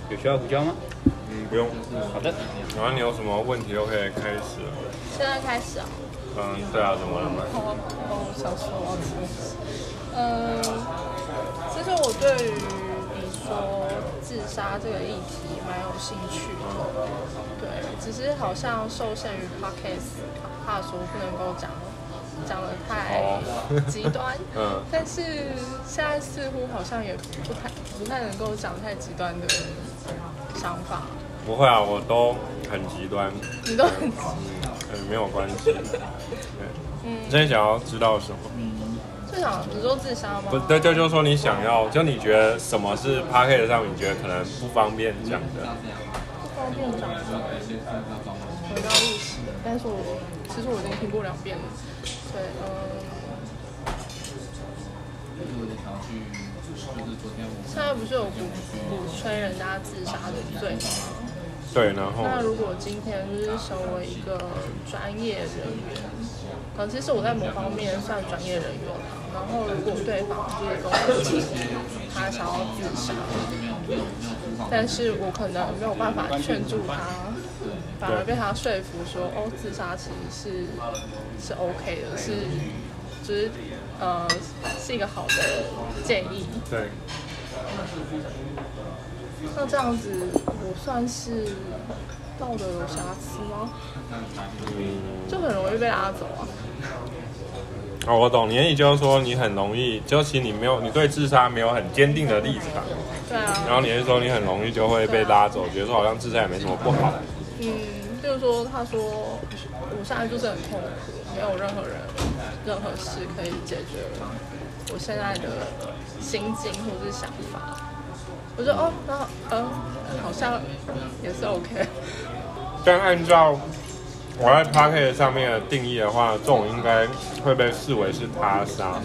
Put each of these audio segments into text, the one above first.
有需要胡椒吗？ 不用。 好的。 然后你有什么问题都可以开始了。 现在开始啊？ 对啊，怎么了吗？ 我想说我要吃。其实我对于你说自杀这个议题蛮有兴趣的，对，只是好像受限于 podcast， 怕说不能够讲得太极端，但是现在似乎好像也不太能够讲太极端的想法。 不会啊，我都很极端。 你都很没有关系。你现在想要知道什么？ 就想你说自杀吗？ 不对，就是说你想要，就你觉得什么是 podcast 上你觉得可能不方便讲的？ 不方便讲的，回到历史，但是其实我已经听过2遍了。对，现在不是有鼓吹人家自杀的罪吗？ 对，然后那如果今天就是身为一个专业人员，其实我在某方面算专业人员了。然后如果对方就是跟我讲他想要自杀，但是我可能没有办法劝住他，反而被他说服说，自杀其实是 OK 的，就是是一个好的建议。 对。 那这样子，我算是道德有瑕疵吗？就很容易被拉走啊。 我懂你的意思，就是说你很容易，就其实你对自杀没有很坚定的立场。 对啊。 然后你是说你很容易就会被拉走，觉得说好像自杀也没什么不好。 比如说他说我现在就是很痛苦，没有任何事可以解决我现在的心境或是想法。我说那好像也是 OK。 但按照我在 podcast 上面的定义的话，这种应该会被视为是他杀，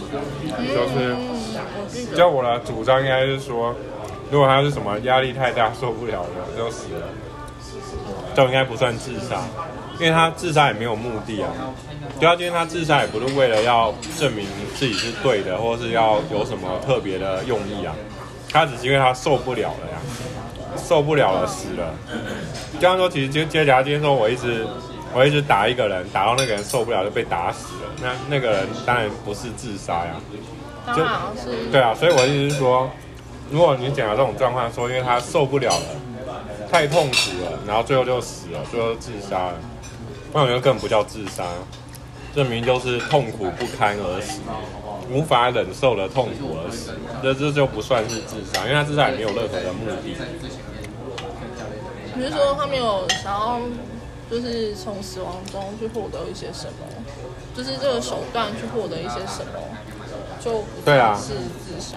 就我的主张应该是说，如果他是什么压力太大受不了了就死了，就应该不算自杀，因为他自杀也没有目的啊。就他今天他自杀也不是为了要证明自己是对的，或是要有什么特别的用意啊，他只是因为他受不了了呀，受不了了死了。这样说，其实接下来今天说我一直打一个人，打到那个人受不了就被打死了，那个人当然不是自杀呀。 当然是。 对啊，所以我的意思是说，如果你讲的这种状况，说因为他受不了了，太痛苦了，然后最后就死了，最后自杀了，那我觉得根本不叫自杀，这明明就是痛苦不堪而死，无法忍受的痛苦而死，这就不算是自杀，因为他自杀也没有任何的目的。 你是说他没有想要，就是从死亡中去获得一些什么，就是这个手段去获得一些什么，就不算是自杀。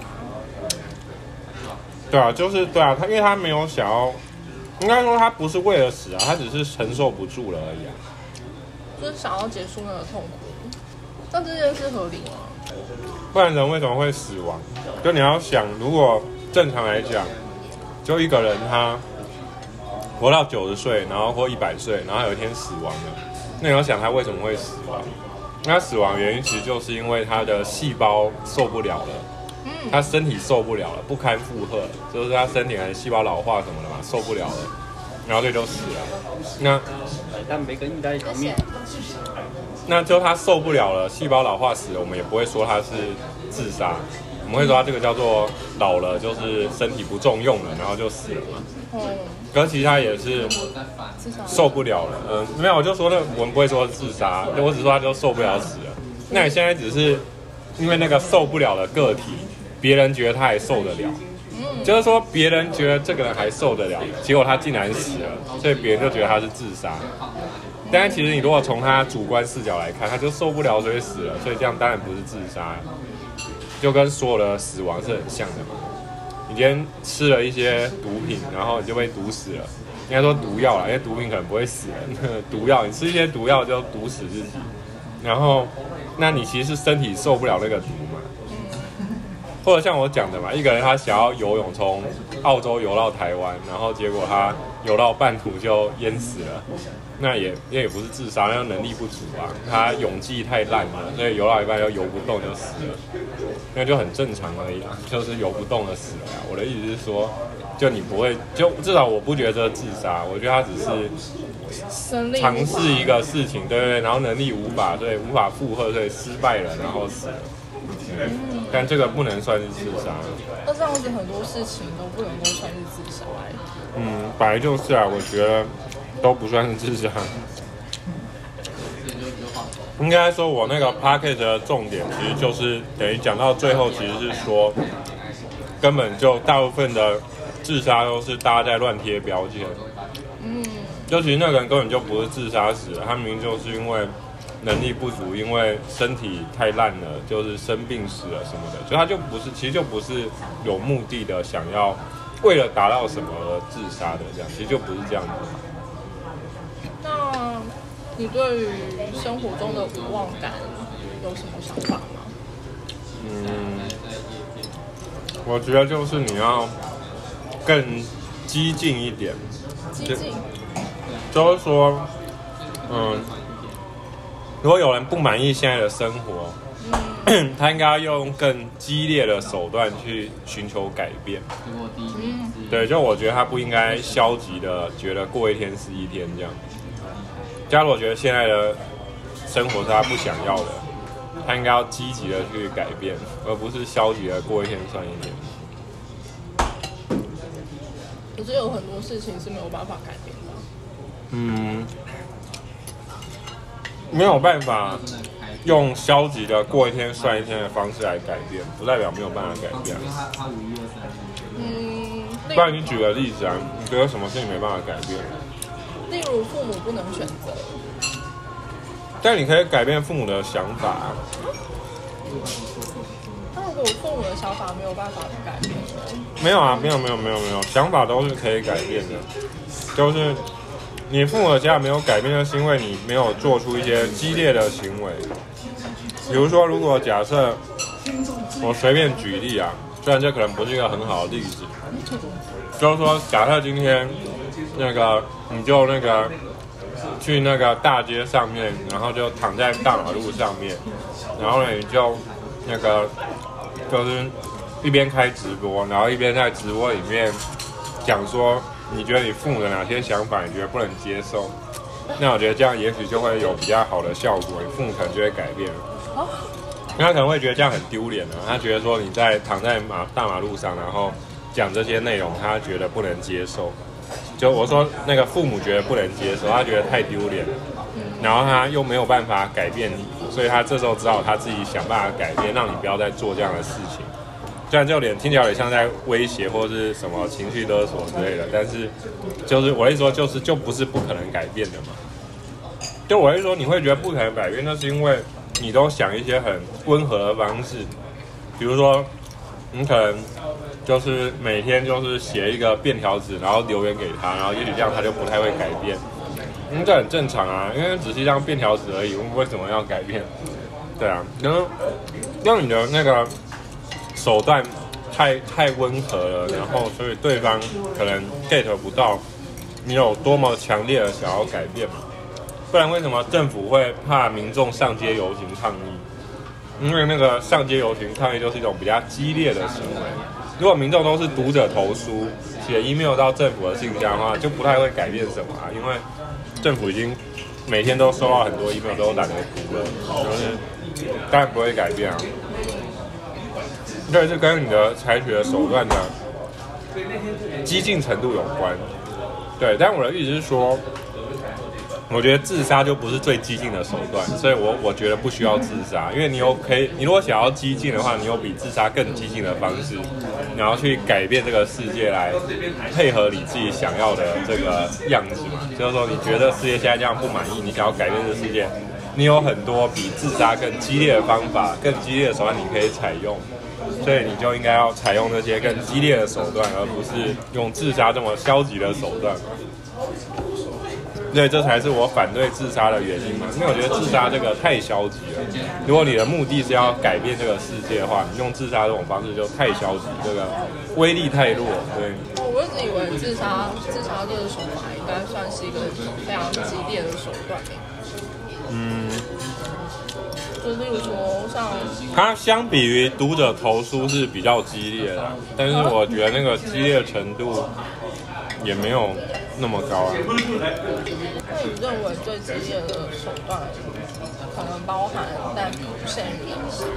对啊，就是对啊，因为他没有想要，应该说他不是为了死啊，他只是承受不住了而已啊。 就是想要结束那个痛苦，但这件事合理吗？ 不然人为什么会死亡？就你要想，如果正常来讲，就一个人他活到90岁，然后或100岁，然后有一天死亡了，那你要想他为什么会死亡？他死亡原因其实就是因为他的细胞受不了了，他身体受不了了，不堪负荷，就是他身体还是细胞老化什么的嘛，受不了了，然后这就死了。 蛋培跟意大利炒面。 那就他受不了了，细胞老化死了，我们也不会说他是自杀，我们会说他这个叫做老了，就是身体不重用了，然后就死了嘛。可是其实他也是受不了了，没有，我就说那我们不会说自杀，我只说他就受不了死了。那你现在只是因为那个受不了的个体，别人觉得他还受得了，就是说别人觉得这个人还受得了，结果他竟然死了，所以别人就觉得他是自杀。但是其实你如果从他主观视角来看，他就受不了所以死了，所以这样当然不是自杀，就跟所有的死亡是很像的嘛。你今天吃了一些毒品，然后你就被毒死了，应该说毒药啦，因为毒品可能不会死人，毒药你吃一些毒药就毒死自己，然后那你其实是身体受不了那个毒嘛， 或者像我讲的嘛，一个人他想要游泳从澳洲游到台湾，然后结果他游到半途就淹死了，那也不是自杀，那能力不足啊，他泳技太烂了，所以游到一半就游不动就死了，那就很正常而已啊，就是游不动的死了啊。我的意思是说，就你不会，就至少我不觉得这是自杀，我觉得他只是尝试一个事情，对对，然后能力无法负荷，所以失败了，然后死了。但这个不能算是自杀。 那这样子很多事情都不能够算是自杀本来就是啊，我觉得都不算是自杀。应该说，我那个 podcast 的重点其实就是等于讲到最后，其实是说，根本就大部分的自杀都是大家在乱贴标签。就其实那个人根本就不是自杀死了，他明明就是因为能力不足，因为身体太烂了，就是生病死了什么的，就他就不是，其实就不是有目的的想要为了达到什么而自杀的这样，其实就不是这样子。 那你对于生活中的无望感有什么想法吗？ 我觉得就是你要更激进一点。 激进？ 就是说，如果有人不满意现在的生活，他应该要用更激烈的手段去寻求改变。对，就我觉得他不应该消极的觉得过一天是一天这样。假如我觉得现在的生活是他不想要的，他应该要积极的去改变，而不是消极的过一天算一天。 可是有很多事情是没有办法改变的。 没有办法用消极的过一天算一天的方式来改变，不代表没有办法改变。不然你举个例子啊，你觉得什么事情没办法改变？ 例如父母不能选择， 但你可以改变父母的想法啊。 那如果父母的想法没有办法改变呢？ 没有啊，没有，想法都是可以改变的，就是你父母的想法没有改变，就是因为你没有做出一些激烈的行为。比如说，如果假设我随便举例啊，虽然这可能不是一个很好的例子，就是说，假设今天你就去那个大街上面，然后就躺在大马路上面，然后呢你就就是一边开直播，然后一边在直播里面讲说，你觉得你父母的哪些想法你觉得不能接受？那我觉得这样也许就会有比较好的效果，你父母可能就会改变了。因为他可能会觉得这样很丢脸啊，他觉得说你躺在大马路上，然后讲这些内容，他觉得不能接受。就我说那个父母觉得不能接受，他觉得太丢脸了，然后他又没有办法改变你，所以他这时候只好他自己想办法改变，让你不要再做这样的事情。虽然这有点听起来有点像在威胁或是什么情绪勒索之类的，但是就是我一说就不是不可能改变的嘛。就我一说你会觉得不可能改变，那是因为你都想一些很温和的方式，比如说你可能就是每天就是写一个便条纸，然后留言给他，然后也许这样他就不太会改变。这很正常啊，因为只是一张便条纸而已，我们为什么要改变？对啊，然后让你的那个手段太温和了，然后所以对方可能 get 不到你有多么强烈的想要改变嘛。不然为什么政府会怕民众上街游行抗议？因为那个上街游行抗议就是一种比较激烈的行为。如果民众都是读者投书、写 email 到政府的信箱的话，就不太会改变什么啊，因为政府已经每天都收到很多 email， 都懒得读了，就是当然不会改变啊。这是跟你的采取的手段的激进程度有关。对，但我的意思是说，我觉得自杀就不是最激进的手段，所以我觉得不需要自杀，因为你如果想要激进的话，你有比自杀更激进的方式，然后去改变这个世界来配合你自己想要的这个样子嘛。就是说，你觉得世界现在这样不满意，你想要改变这个世界，你有很多比自杀更激烈的方法、更激烈的手段你可以采用，所以你就应该要采用这些更激烈的手段，而不是用自杀这么消极的手段嘛。 对，这才是我反对自杀的原因嘛，因为我觉得自杀这个太消极了。如果你的目的是要改变这个世界的话，你用自杀这种方式就太消极，这个威力太弱。对， 我一直以为自杀这个手法应该算是一个非常激烈的手段。就例如说像它相比于读者投书是比较激烈的，但是我觉得那个激烈程度也没有那么高啊。 那你认为最激烈的手段可能包含但不限于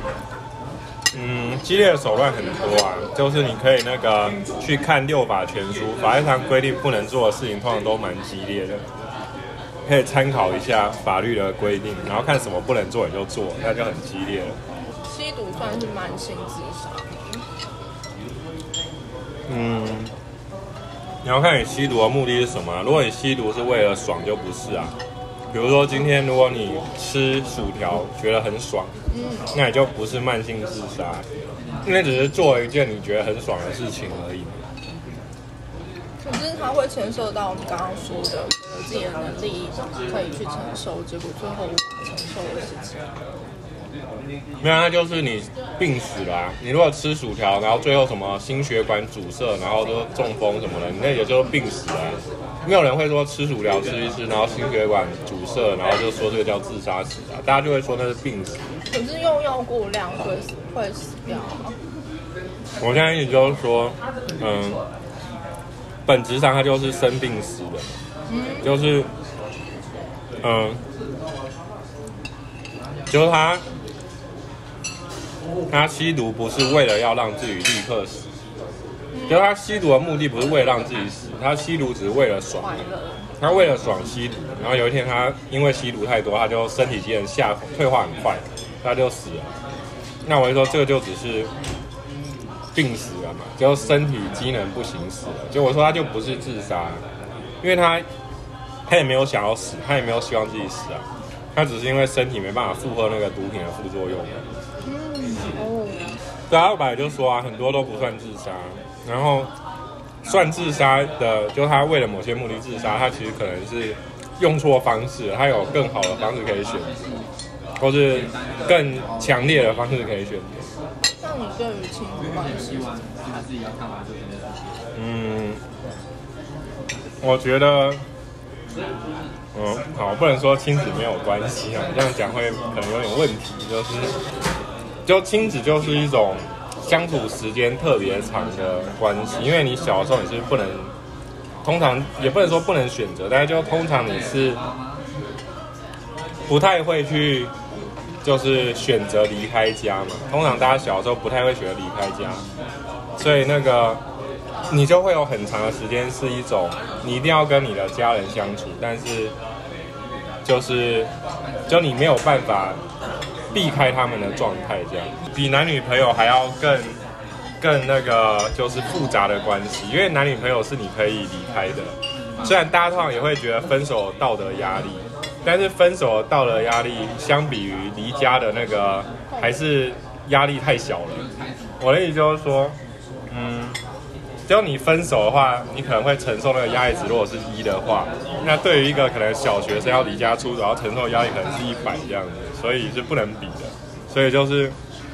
激烈的手段很多啊，就是你可以那个去看6法全书，法律上规定不能做的事情通常都蛮激烈的，可以参考一下法律的规定，然后看什么不能做也就做，那就很激烈了。 吸毒算是慢性自杀。 你要看你吸毒的目的是什么啊？如果你吸毒是为了爽，就不是啊。比如说今天如果你吃薯条觉得很爽，那你就不是慢性自杀，因为只是做一件你觉得很爽的事情而已。 可是它会牵涉到你刚刚说的，觉得自己的能力可以去承受，结果最后无法承受的事情。 没有，那就是你病死了啊！你如果吃薯条，然后最后什么心血管阻塞，然后就中风什么的，你那也就是病死了啊。没有人会说吃薯条吃一吃，然后心血管阻塞，然后就说这个叫自杀死啊，大家就会说那是病死。 可是用药过量会死掉吗？ 我现在意思就是说，本质上他就是生病死的，就是就是他吸毒不是为了要让自己立刻死，就是他吸毒的目的不是为了让自己死，他吸毒只是为了爽，他为了爽吸毒，然后有一天他因为吸毒太多，他就身体机能退化很快，他就死了。那我就说这个就只是病死了嘛，就身体机能不行死了。就我说他就不是自杀，因为他也没有想要死，他也没有希望自己死啊，他只是因为身体没办法负荷那个毒品的副作用。对啊，我本来就说啊，很多都不算自杀，然后算自杀的，就是他为了某些目的自杀，他其实可能是用错方式，他有更好的方式可以选择，或是更强烈的方式可以选择。 那你对于亲子关系？ 我觉得，好，不能说亲子没有关系啊，这样讲会可能有点问题，就亲子就是一种相处时间特别长的关系，因为你小的时候你是不能，通常也不能说不能选择，但是就通常你是不太会去就是选择离开家嘛，通常大家小的时候不太会选择离开家，所以那个你就会有很长的时间是一种你一定要跟你的家人相处，但是就你没有办法避开他们的状态，这样比男女朋友还要更那个就是复杂的关系，因为男女朋友是你可以离开的，虽然大家通常也会觉得分手有道德压力，但是分手的道德压力相比于离家的那个还是压力太小了。我的意思就是说，只有你分手的话，你可能会承受那个压力值，如果是1的话，那对于一个可能小学生要离家出走要承受的压力可能是100这样子，所以是不能比的。所以就是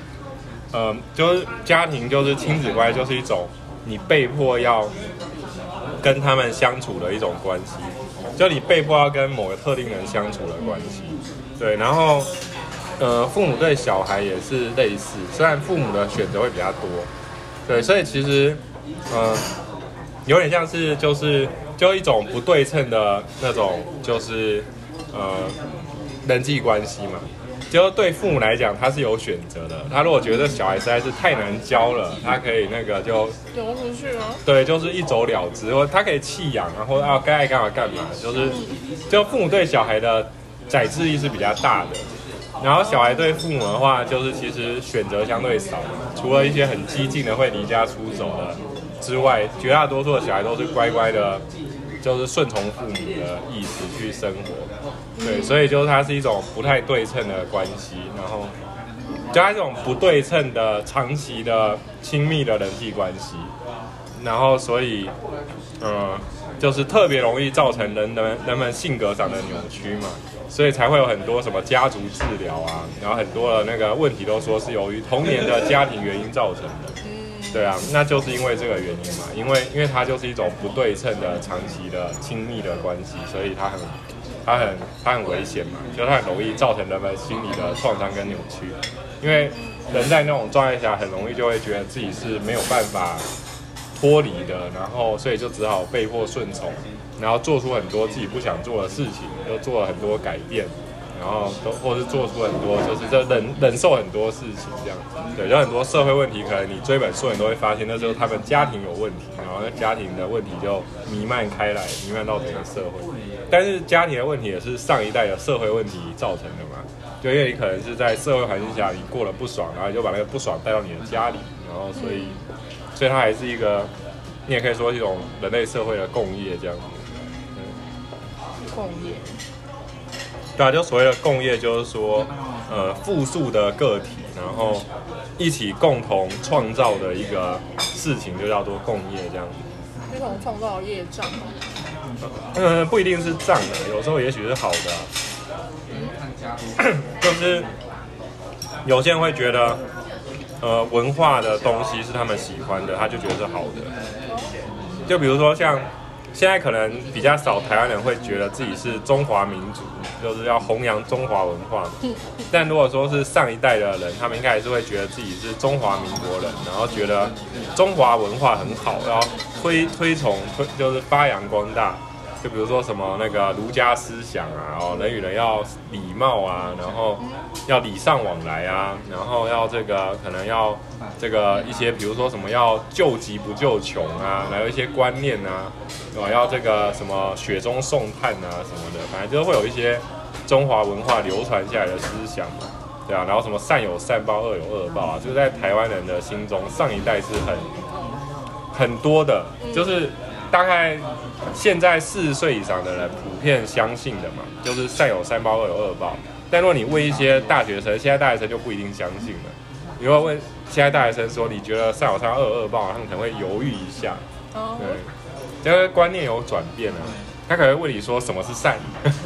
家庭就是亲子关系就是一种你被迫要跟他们相处的一种关系，就你被迫要跟某个特定人相处的关系。对，然后父母对小孩也是类似，虽然父母的选择会比较多，对，所以其实有点像是就一种不对称的那种就是人际关系嘛。就对父母来讲，他是有选择的。他如果觉得小孩实在是太难教了，他可以那个就丢出去吗？ 对，就是一走了之，或他可以弃养，然后该爱干嘛干嘛。就父母对小孩的宰制力是比较大的，然后小孩对父母的话，就是其实选择相对少，除了一些很激进的会离家出走的之外，绝大多数的小孩都是乖乖的，就是顺从父母的意思去生活。对，所以就是它是一种不太对称的关系，然后就它这种不对称的长期的亲密的人际关系， 然后所以就是特别容易造成人们性格上的扭曲嘛，所以才会有很多什么家族治疗啊，然后很多的那个问题都说是由于童年的家庭原因造成的。对啊，那就是因为这个原因嘛，因为它就是一种不对称的长期的亲密的关系，所以它很危险嘛，就它很容易造成人们心理的创伤跟扭曲，因为人在那种状态下很容易就会觉得自己是没有办法脱离的，然后所以就只好被迫顺从，然后做出很多自己不想做的事情，又做了很多改变，然后或是做出很多就是忍受很多事情这样子。对，有很多社会问题，可能你追本溯源都会发现，那时候他们家庭有问题，然后那家庭的问题就弥漫开来，弥漫到整个社会。但是家庭的问题也是上一代的社会问题造成的嘛，就因为你可能是在社会环境下你过得不爽，然后你就把那个不爽带到你的家里，然后所以它还是一个，你也可以说是一种人类社会的共业这样子。 共业。 对啊，就所谓的共业，就是说，复数的个体，然后一起共同创造的一个事情，就叫做共业这样子。 一种创造业障。 不一定是障的，有时候也许是好的就是有些人会觉得，文化的东西是他们喜欢的，他就觉得是好的。就比如说像现在可能比较少台湾人会觉得自己是中华民族，就是要弘扬中华文化。但如果说是上一代的人，他们应该还是会觉得自己是中华民国人，然后觉得中华文化很好，然后推崇就是发扬光大。就比如说什么那个儒家思想啊，人与人要礼貌啊，然后要礼尚往来啊，然后要这个可能要这个一些比如说什么要救急不救穷啊，还有一些观念啊，要这个什么雪中送炭啊什么的，反正就是会有一些中华文化流传下来的思想嘛，对啊，然后什么善有善报，恶有恶报啊，就是在台湾人的心中，上一代是很多的，就是大概现在40岁以上的人普遍相信的嘛，就是善有善报，恶有恶报。但如果你问一些大学生，现在大学生就不一定相信了。你如果问现在大学生说，你觉得善有善报，恶有恶报，他们可能会犹豫一下。对，这个观念有转变了。他可能会问你说什么是善。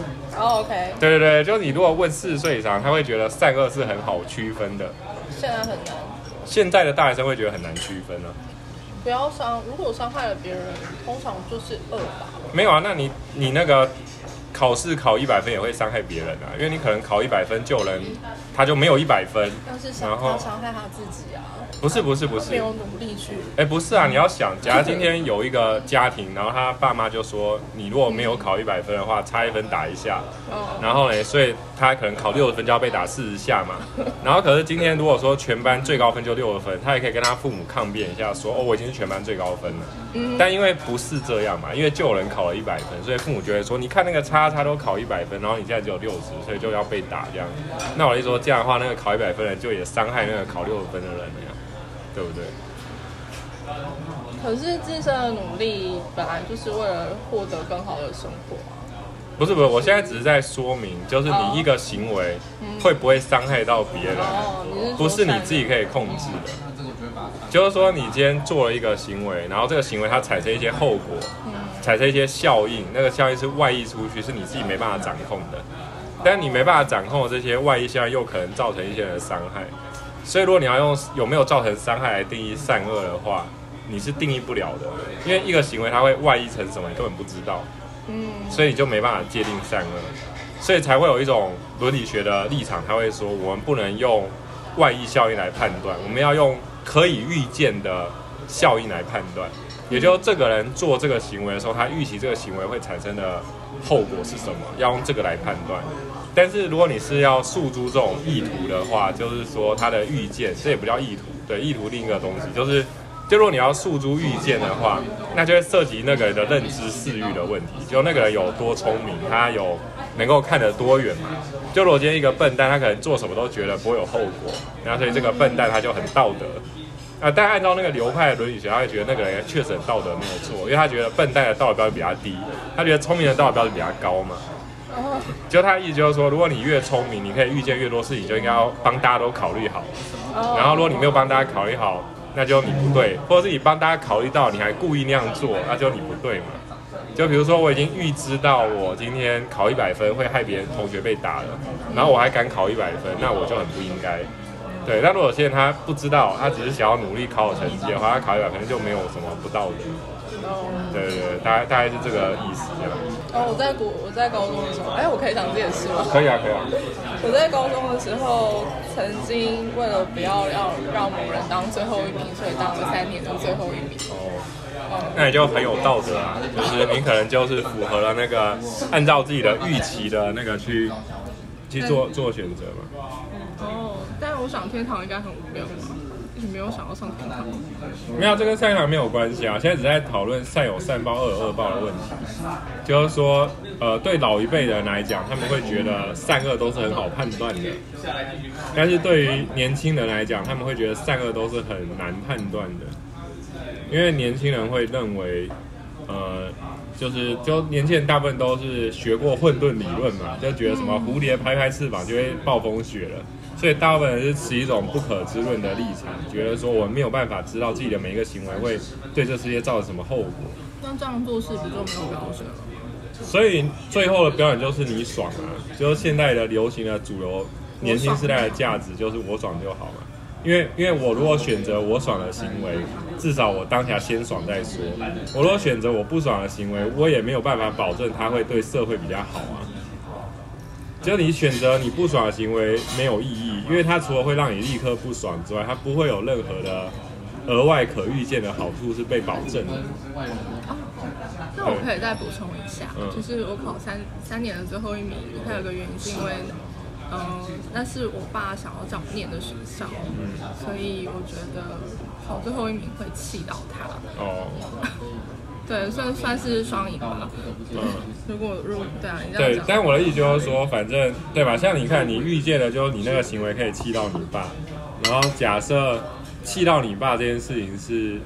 OK。 对对对，就是你如果问40岁以上，他会觉得善恶是很好区分的。 现在很难。 现在的大学生会觉得很难区分啊。 不要如果伤害了别人，通常就是恶吧。 没有啊，那你那个考试考100分也会伤害别人啊，因为你可能考100分救人，他就没有100分， 但是他伤害他自己啊。 不是， 没有努力去。 不是啊，你要想，假如今天有一个家庭，然后他爸妈就说，你如果没有考100分的话，差1分打一下，然后呢，所以他可能考60分就要被打40下嘛。然后可是今天如果说全班最高分就60分，他也可以跟他父母抗辩一下，说我已经是全班最高分了。但因为不是这样嘛，因为就有人考了100分，所以父母就会说，你看那个叉都考100分，然后你现在只有60，所以就要被打这样。那我就说这样的话，那个考100分的人就也伤害那个考60分的人了呀。对不对？ 可是自身的努力本来就是为了获得更好的生活啊。 不是，我现在只是在说明，就是你一个行为会不会伤害到别人，不是你自己可以控制的。就是说，你今天做了一个行为，然后这个行为它产生一些后果，产生一些效应，那个效应是外溢出去，是你自己没办法掌控的。但你没办法掌控的这些外溢效应，又可能造成一些人的伤害。所以，如果你要用有没有造成伤害来定义善恶的话，你是定义不了的，因为一个行为它会外溢成什么，你根本不知道，所以你就没办法界定善恶，所以才会有一种伦理学的立场，他会说我们不能用外溢效应来判断，我们要用可以预见的效应来判断，也就是这个人做这个行为的时候，他预期这个行为会产生的后果是什么，要用这个来判断。但是如果你是要诉诸这种意图的话，就是说他的预见，这也不叫意图，对，意图另一个东西，就如果你要诉诸预见的话，那就会涉及那个人的认知视域的问题，就那个人有多聪明，他有能够看得多远嘛。就如果今天一个笨蛋，他可能做什么都觉得不会有后果，然后所以这个笨蛋他就很道德。但按照那个流派的伦理学，他会觉得那个人确实很道德没有错，因为他觉得笨蛋的道德标准比他低，他觉得聪明的道德标准比他高嘛。就他的意思就是说，如果你越聪明，你可以预见越多事情，就应该要帮大家都考虑好。然后如果你没有帮大家考虑好， 那就你不对，或者是你帮大家考虑到，你还故意那样做，那就你不对嘛。就比如说我已经预知到我今天考100分会害别人同学被打了，然后我还敢考100分，那我就很不应该。对，那如果有些人他不知道，他只是想要努力考好成绩的话，他考100分就没有什么不道德。对对对，大概是这个意思这样。 我在高中的时候，我可以讲这件事吗？ 可以啊，可以啊。 我在高中的时候，曾经为了不要让某人当最后一名，所以当了3年的最后一名。 那你就很有道德啊，就是你可能就是符合了那个按照自己的预期的那个去做选择嘛。 但我想天堂应该很无聊吧？你没有想要上天堂？ 没有，这跟善良没有关系啊。现在只在讨论善有善报，恶有恶报的问题。就是说，对老一辈的人来讲，他们会觉得善恶都是很好判断的；但是对于年轻人来讲，他们会觉得善恶都是很难判断的。因为年轻人会认为，就年轻人大部分都是学过混沌理论嘛，就觉得什么蝴蝶拍拍翅膀就会暴风雪了。所以大部分人是持一种不可知论的立场，觉得说我没有办法知道自己的每一个行为会对这世界造成什么后果。 那这样做事不就没有标准了？ 所以最后的标准就是你爽啊，就是现在的流行的主流年轻世代的价值就是我爽就好嘛。因为我如果选择我爽的行为，至少我当下先爽再说。我如果选择我不爽的行为，我也没有办法保证它会对社会比较好啊。只有你选择你不爽的行为没有意义，因为它除了会让你立刻不爽之外，它不会有任何的额外可预见的好处是被保证的。 那我可以再补充一下，就是我考三年的最后一名，还有个原因是因为，那是我爸想要找我念的学校，所以我觉得考最后一名会气到他。对，算是双赢吧。如果对啊，你这样讲。对， 但我的意思就是说，反正对吧？像你看，你预见了，就是你那个行为可以气到你爸，然后假设气到你爸这件事情是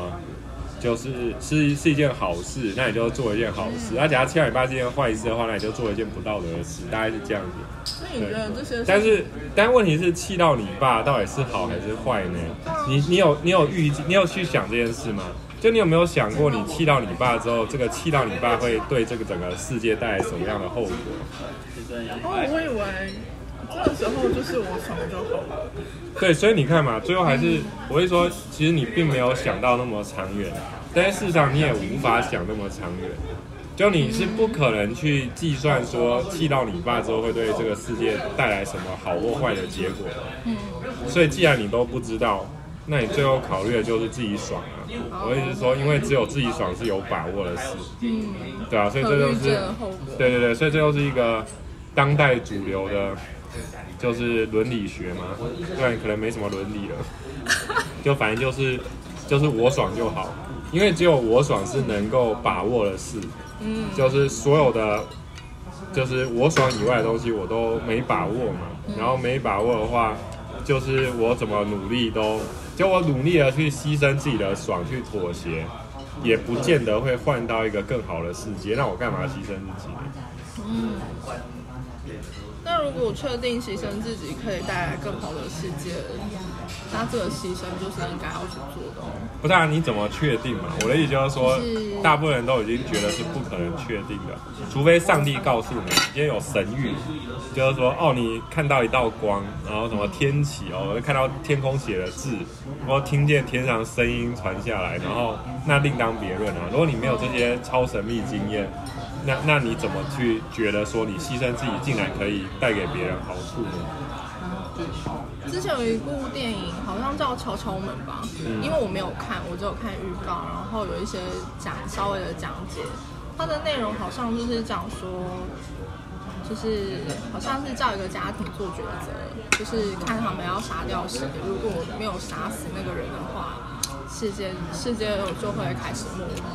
是一件好事，那你就做一件好事。那假如气到你爸是一件坏事的话，那你就做一件不道德的事，大概是这样子。 那你觉得这些？ 但问题是气到你爸到底是好还是坏呢？你有去想这件事吗？就你有没有想过，你气到你爸之后，这个气到你爸会对这个整个世界带来什么样的后果？ 我以为这个时候就是我爽就好了。 对，所以你看嘛，最后还是我会说，其实你并没有想到那么长远，但是事实上你也无法想那么长远。就你是不可能去计算说气到你爸之后会对这个世界带来什么好或坏的结果。所以既然你都不知道，那你最后考虑的就是自己爽啊。我意思是说，因为只有自己爽是有把握的事。对啊，所以这就是对，所以这就是一个当代主流的，就是伦理学嘛。虽然可能没什么伦理了，就反正就是我爽就好，因为只有我爽是能够把握的事。就是所有的，就是我爽以外的东西我都没把握嘛。然后没把握的话，就是我怎么努力就我努力的去牺牲自己的爽去妥协，也不见得会换到一个更好的世界。那我干嘛牺牲自己呢？ 那如果确定牺牲自己可以带来更好的世界，那这个牺牲就是应该要去做的。 不是啊，你怎么确定嘛？我的意思就是说，大部分人都已经觉得是不可能确定的，除非上帝告诉你，今天有神谕，就是说，你看到一道光，然后什么天启看到天空写的字，或听见天上声音传下来，然后那另当别论啊。如果你没有这些超神秘经验，那你怎么去觉得说你牺牲自己竟然可以带给别人好处呢？ 之前有一部电影好像叫《敲敲门》吧，因为我没有看，我只有看预告，然后有一些稍微的讲解。它的内容好像就是讲说，就是好像是叫一个家庭做抉择，就是看他们要杀掉谁，如果没有杀死那个人的话，世界就会开始末日。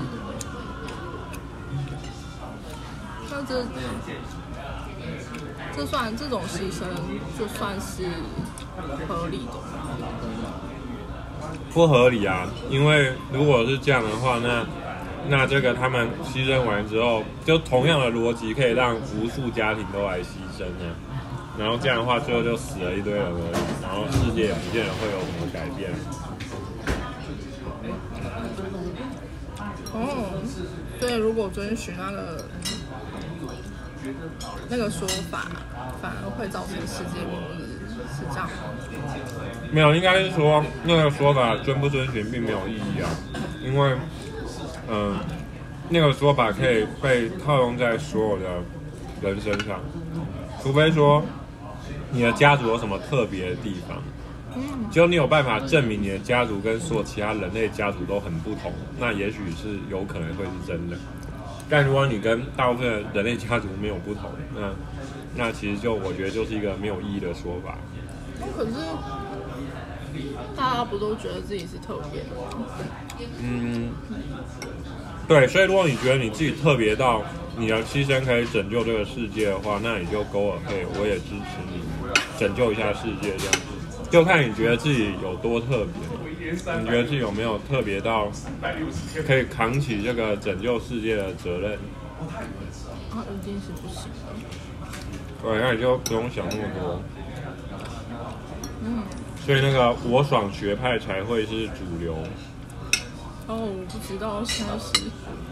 那这种牺牲就算是合理的吗？ 不合理啊，因为如果是这样的话，那这个他们牺牲完之后，就同样的逻辑可以让无数家庭都来牺牲啊，然后这样的话最后就死了一堆人而已，然后世界也不见得会有什么改变。 所以如果遵循那个说法，反而会造成世界末日，是这样吗？ 没有，应该是说那个说法遵不遵循并没有意义啊，因为那个说法可以被套用在所有的人身上，除非说你的家族有什么特别的地方，只有你有办法证明你的家族跟所有其他人类家族都很不同，那也许是有可能会是真的。但如果你跟大部分的人类家族没有不同，那其实我觉得就是一个没有意义的说法。 可是大家不都觉得自己是特别的吗？ 对，所以如果你觉得你自己特别到你的牺牲可以拯救这个世界的话，那你就 go ahead， 我也支持你拯救一下世界这样子。就看你觉得自己有多特别，你觉得自己有没有特别到可以扛起这个拯救世界的责任？ 一定是不行的。 对，那你就不用想那么多。所以那个我爽学派才会是主流。 我不知道，现在是。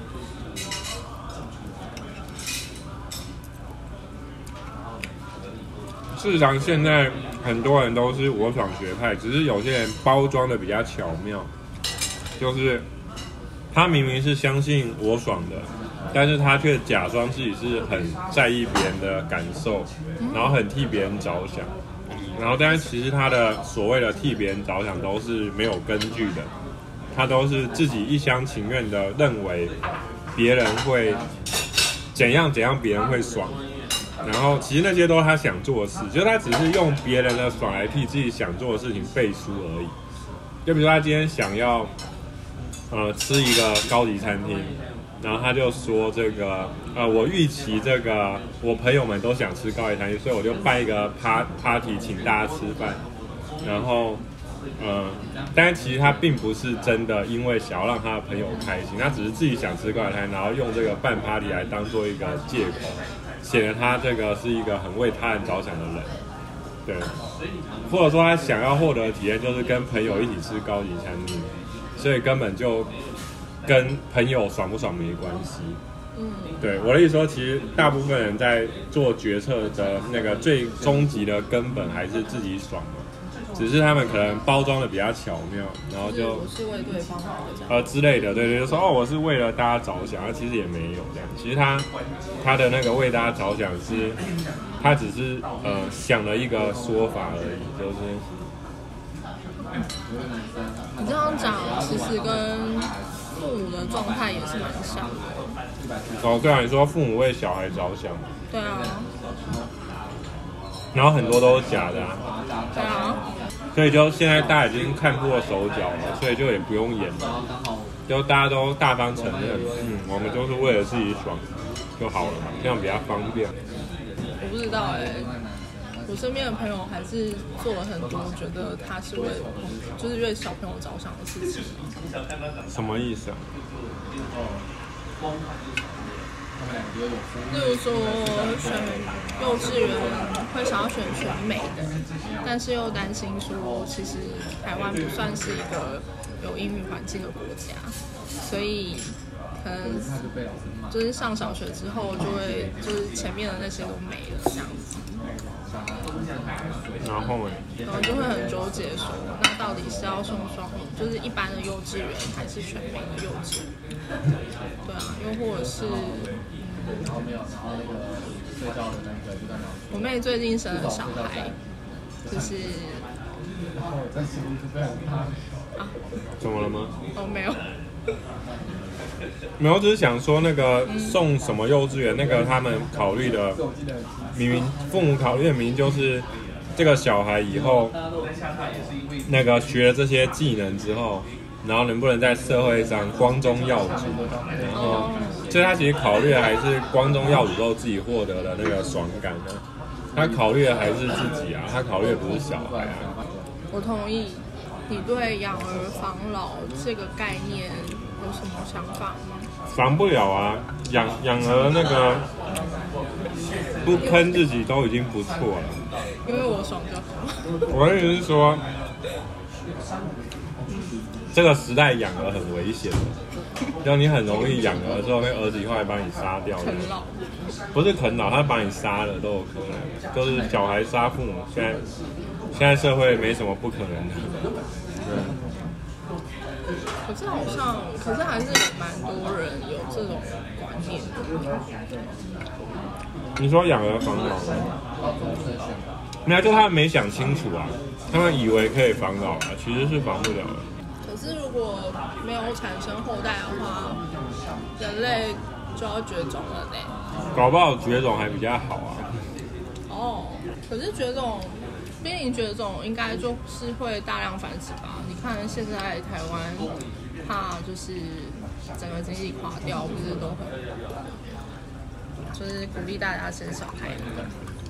事实上，现在很多人都是我爽学派，只是有些人包装的比较巧妙，就是他明明是相信我爽的，但是他却假装自己是很在意别人的感受，然后很替别人着想，然后但是其实他的所谓的替别人着想都是没有根据的，他都是自己一厢情愿的认为别人会怎样，别人会爽。然后其实那些都是他想做的事，就是他只是用别人的爽来替自己想做的事情背书而已。就比如说他今天想要吃一个高级餐厅，然后他就说这个我预期这个我朋友们都想吃高级餐厅，所以我就办一个 party 请大家吃饭。然后但是其实他并不是真的因为想要让他的朋友开心，他只是自己想吃高级餐厅，然后用这个办 party 来当做一个借口，显得他这个是一个很为他人着想的人，对，或者说他想要获得的体验就是跟朋友一起吃高级餐厅，所以根本就跟朋友爽不爽没关系。对，我的意思说，其实大部分人在做决策的那个最终极的根本还是自己爽嘛。只是他们可能包装的比较巧妙，然后就我是为对方好的之类的，对，就说我是为了大家着想，其实也没有这样。其实他的那个为大家着想是，他只是想了一个说法而已，就是。 你这样讲，其实跟父母的状态也是蛮像的。 对啊，你说父母为小孩着想。 对啊。 然后很多都是假的啊。 对啊。 所以就现在大家已经看破手脚了，所以就也不用演了，就大家都大方承认，我们都是为了自己爽就好了嘛，这样比较方便。 我不知道我身边的朋友还是做了很多，觉得他是就是为小朋友着想的事情。 什么意思啊？ 例如说选幼稚园会想要选全美的，但是又担心说其实台湾不算是一个有英语环境的国家，所以可能就是上小学之后就是前面的那些都没了这样子。 然后就会很纠结说，那到底是要送就是一般的幼稚园还是全美的幼稚园？对啊，又或者是我妹最近生了小孩，就是怎么了吗？ 没有。 没有，只是想说那个送什么幼稚园，那个他们考虑的，父母考虑的明明就是这个小孩以后那个学了这些技能之后，然后能不能在社会上光宗耀祖，然后所以他其实考虑的还是光宗耀祖之后自己获得的那个爽感呢。他考虑的还是自己啊，他考虑的不是小孩啊。 我同意。你对养儿防老这个概念有什么想法吗？ 防不了啊，养儿那个不坑自己都已经不错了。 因为我爽就好。 我的意思是说，这个时代养儿很危险。 然后你很容易养儿之后，那个儿子以后还把你杀掉， 啃老。 不是啃老，他把你杀了都有可能，就是小孩杀父母，现在社会没什么不可能的。 可是还是有蛮多人有这种观念的。 你说养儿防老吗？没有，就他们没想清楚啊，他们以为可以防老啊，其实是防不了的。 可是如果没有产生后代的话，人类就要绝种了呢。 搞不好绝种还比较好啊。 哦，可是绝种，濒临绝种应该就是会大量繁殖吧？你看现在台湾，怕就是整个经济垮掉，不是都很，就是鼓励大家生小孩的。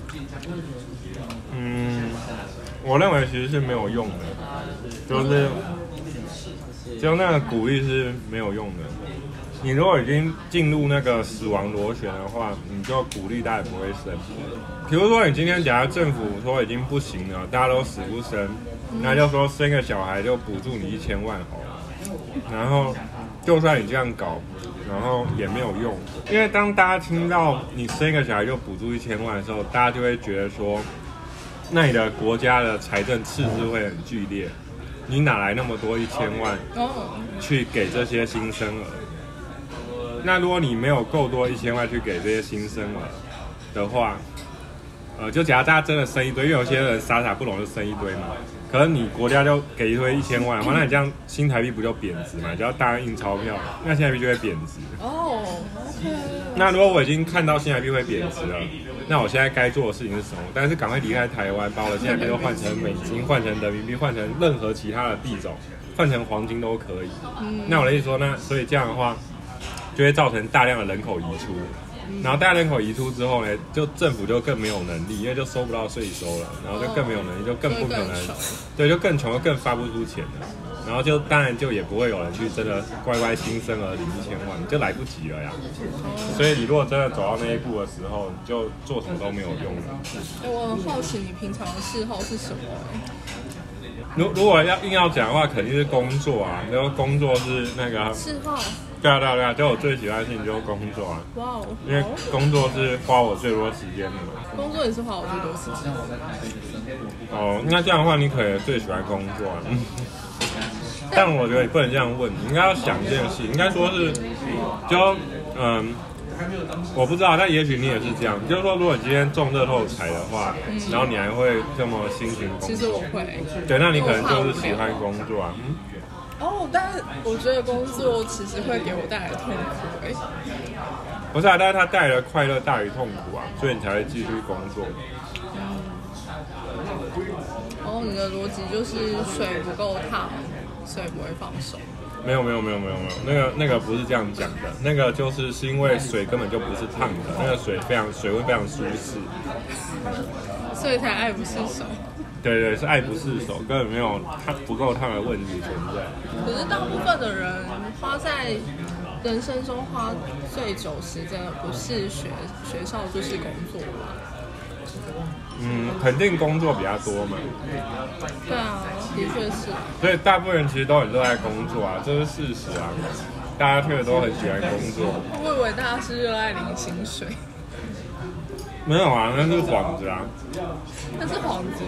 我认为其实是没有用的，就是就那个鼓励是没有用的。你如果已经进入那个死亡螺旋的话，你就鼓励大家不会生。比如说你今天假如政府说已经不行了，大家都死不生，那就说生个小孩就补助你1000万好了。然后就算你这样搞，然后也没有用，因为当大家听到你生一个小孩就补助1000万的时候，大家就会觉得说，那你的国家的财政赤字会很剧烈，你哪来那么多1000万去给这些新生儿？那如果你没有够多1000万去给这些新生儿的话，就假如大家真的生一堆，因为有些人傻不懂就生一堆嘛，可能你国家就给一堆1000万的话，那你这样新台币不就贬值嘛？只要大量印钞票，那新台币就会贬值。 哦 ，OK。 那如果我已经看到新台币会贬值了，那我现在该做的事情是什么？但是赶快离开台湾，把我的新台币都换成美金、换成人民币、换成任何其他的币种，换成黄金都可以。那我的意思说，那所以这样的话，就会造成大量的人口移出。然后大量人口移出之后呢，就政府就更没有能力，因为就收不到税收了，然后就更没有能力，就更不可能，对，就更穷，就更发不出钱了。然后就当然就也不会有人去真的乖乖新生儿领1000万，就来不及了呀。所以你如果真的走到那一步的时候，你就做什么都没有用了。 我很好奇你平常的嗜好是什么？ 如果硬要讲的话，肯定是工作啊。然后工作是那个嗜好。对啊，就我最喜欢的事情就是工作啊。哇哦！因为工作是花我最多时间的嘛。 工作也是花我最多时间。 哦，那这样的话，你可能最喜欢工作啊。但我觉得你不能这样问，你应该要想这件事，应该说是，我不知道，但也许你也是这样。就是说，如果你今天中乐透彩的话，然后你还会这么辛勤工作， 其实我会。 对，那你可能就是喜欢工作啊。 但是我觉得工作其实会给我带来痛苦。 不是啊，但是它带来的快乐大于痛苦啊，所以你才会继续工作。 你的逻辑就是水不够烫，所以不会放手。 没有，那个不是这样讲的，那个就是因为水根本就不是烫的，那个水温非常舒适， 所以才爱不释手。 对，是爱不释手，根本没有它不够烫的问题存在。 可是大部分的人花在人生中花最久时间的不是学校就是工作吧？ 肯定工作比较多嘛。 对啊，的确是。 所以大部分人其实都很热爱工作啊，这是事实啊。大家确实都很喜欢工作。 我以为大家是热爱领薪水。 没有啊，那是幌子啊。 那是幌子。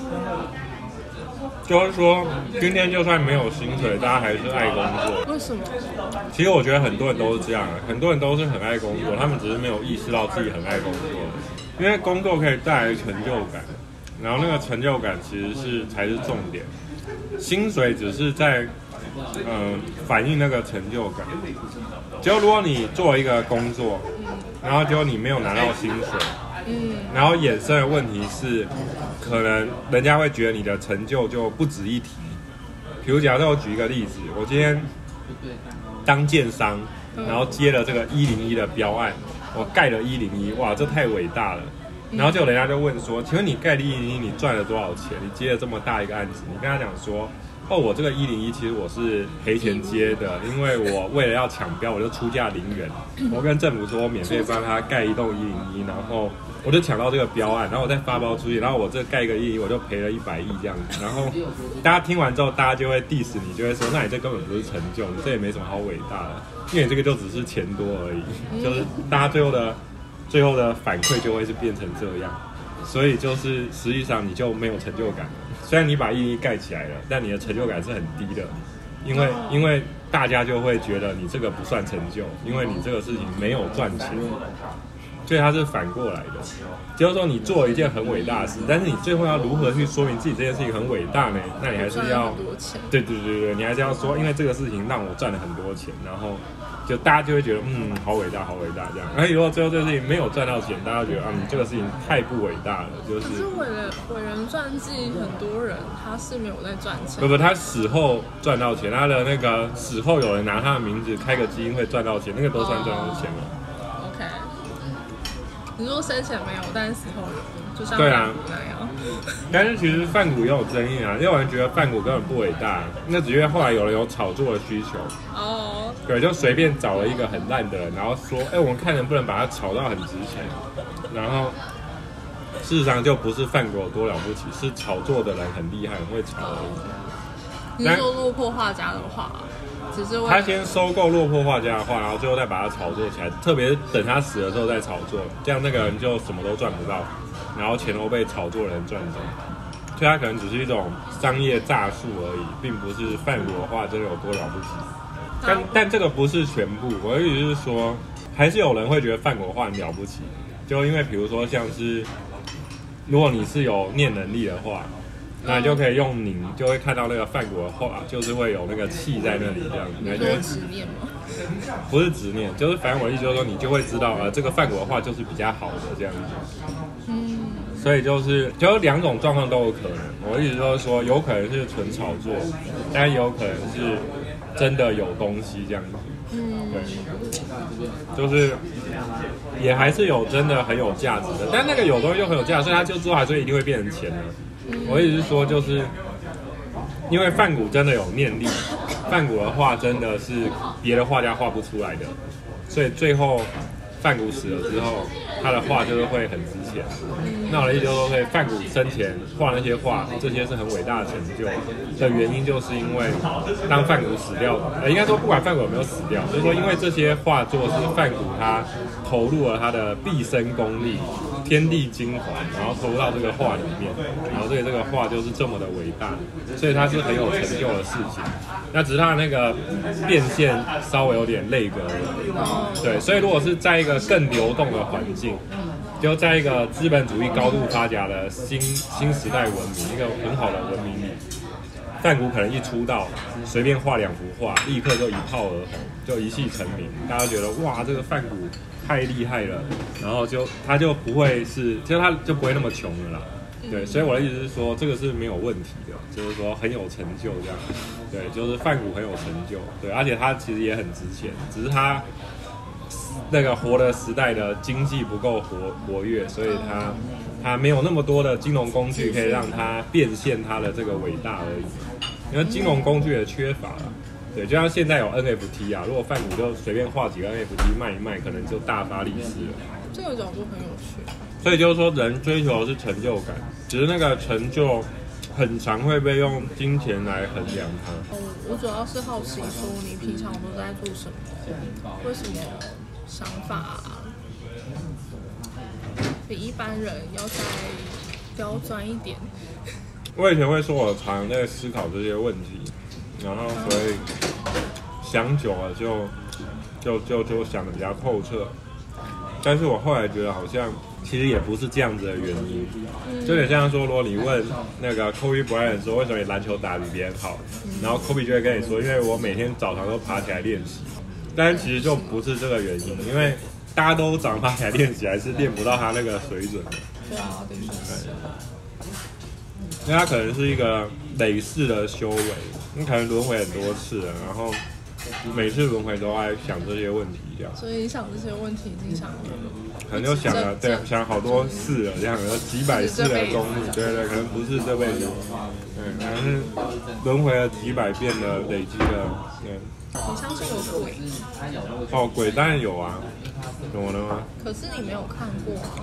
就是说，今天就算没有薪水，大家还是爱工作。 为什么？ 其实我觉得很多人都是这样啊，很多人都是很爱工作，他们只是没有意识到自己很爱工作。因为工作可以带来成就感，然后那个成就感其实才是重点，薪水只是在反映那个成就感。就如果你做一个工作，然后结果你没有拿到薪水，然后衍生的问题是，可能人家会觉得你的成就就不值一提。比如假设我举一个例子，我今天当建商，然后接了这个101的标案。我盖了101，哇，这太伟大了。然后就人家就问说，请问你盖了101，你赚了多少钱？你接了这么大一个案子，你跟他讲说， 哦，我这个101其实我是赔钱接的，因为我为了要抢标，我就出价0元，我跟政府说我免费帮他盖一栋101，然后我就抢到这个标案，然后我再发包出去，然后我这盖一个101我就赔了100亿这样子，然后大家听完之后，大家就会 diss 你，就会说那你这根本不是成就，你这也没什么好伟大的，因为你这个就只是钱多而已，就是大家最后的反馈就会是变成这样，所以就是实际上你就没有成就感。虽然你把101盖起来了，但你的成就感是很低的，因为大家就会觉得你这个不算成就，因为你这个事情没有赚钱，所以它是反过来的。就是说你做了一件很伟大的事，但是你最后要如何去说明自己这件事情很伟大呢？那你还是要对，你还是要说，因为这个事情让我赚了很多钱，然后就大家就会觉得好伟大好伟大这样。而如果最后这个事情没有赚到钱，大家觉得你这个事情太不伟大了，就是。 可是伟人传记很多人他是没有在赚钱。 不，他死后赚到钱，他的那个死后有人拿他的名字开个基金会赚到钱，那个都算赚到钱了。 OK， 你说生前没有，但是死后有，就像对啊那样。 但是其实梵谷也有争议啊，因为有人觉得梵谷根本不伟大，那只因为后来有人有炒作的需求。 哦。 对，就随便找了一个很烂的人，然后说，我们看能不能把它炒到很值钱。然后事实上就不是梵谷有多了不起，是炒作的人很厉害，很会炒而已。 你是说落魄画家的话，只是他先收购落魄画家的话，然后最后再把它炒作起来，特别是等他死了之后再炒作，这样那个人就什么都赚不到，然后钱都被炒作的人赚走。所以他可能只是一种商业诈术而已，并不是梵谷的画真的有多了不起。但这个不是全部，我的意思是说，还是有人会觉得梵谷的画很了不起，就因为比如说像是，如果你是有念能力的话，那你就可以用拧，就会看到那个梵谷的画，就是会有那个气在那里这样子。 你说执念吗？ 不是执念，就是反正我的意思就是说，你就会知道，这个梵谷的画就是比较好的这样子。所以就是两种状况都有可能。我的意思就是说，有可能是纯炒作，但也有可能是真的有东西这样子。对，就是也还是有真的很有价值的，但那个有东西就很有价值，所以它就之后还是一定会变成钱的。我的意思是说，就是因为梵谷真的有念力，梵谷的画真的是别的画家画不出来的，所以最后梵谷死了之后，他的画就是会很值钱。那我的意思就是说，梵谷生前画那些画，这些是很伟大的成就的原因，就是因为当梵谷死掉，应该说不管梵谷有没有死掉，就是说因为这些画作是梵谷他投入了他的毕生功力、天地精华，然后投入到这个画里面，然后所以这个画就是这么的伟大，所以它是很有成就的事情。那只是它的那个变现稍微有点累格而已。对，所以如果是在一个更流动的环境，就在一个资本主义高度发达的新时代文明，一个很好的文明里，梵谷可能一出道，随便画2幅画，立刻就一炮而红，就一夕成名。大家觉得哇，这个梵谷太厉害了，然后他就不会是，其实他就不会那么穷了啦。对，所以我的意思是说，这个是没有问题的，就是说很有成就这样。对，就是梵谷很有成就，对，而且他其实也很值钱，只是他那个活的时代的经济不够活跃，所以他没有那么多的金融工具可以让他变现他的这个伟大而已。因为金融工具的缺乏啦，对，就像现在有 NFT 啊，如果梵谷就随便画几个 NFT 卖一卖，可能就大发利市了。 这个角度很有趣。 所以就是说，人追求的是成就感，只是那个成就很常会被用金钱来衡量它。 我主要是好奇说，你平常都在做什么？为什么想法比一般人要再刁钻一点？ 我以前会说我常在思考这些问题，然后所以想久了就想得比较透彻。但是我后来觉得好像其实也不是这样子的原因，就有点像说，如果你问那个 Kobe Bryant 说为什么你篮球打比别人好，然后 Kobe 就会跟你说，因为我每天早上都爬起来练习。但是其实就不是这个原因，因为大家都早上爬起来练习，还是练不到他那个水准的。 对啊，对。 因为他可能是一个累世的修为，你可能轮回很多次了，然后每次轮回都在想这些问题。 掉。 所以想这些问题已经想了， 可能就想了，对，想好多次了，这样有几百次的功力，对对，可能不是这辈子，可能是轮回了几百遍的累积的， 你相信有鬼？ 哦，鬼当然有啊，怎么了吗？ 可是你没有看过啊。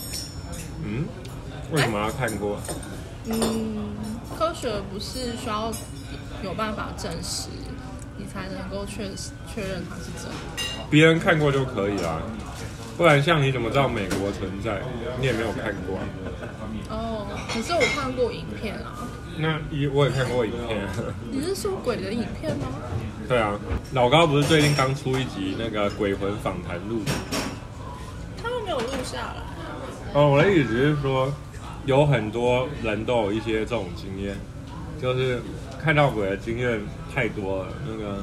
为什么要看过？ 科学不是需要有办法证实，你才能够确认它是真的。 别人看过就可以啦，不然像你怎么知道美国存在？你也没有看过啊。 哦，可是我看过影片啊。 那我也看过影片啊。 你是说鬼的影片吗？ 对啊，老高不是最近刚出一集那个鬼魂访谈录？ 他们没有录下来。 哦，我的意思是说，有很多人都有一些这种经验，就是看到鬼的经验太多了。那个，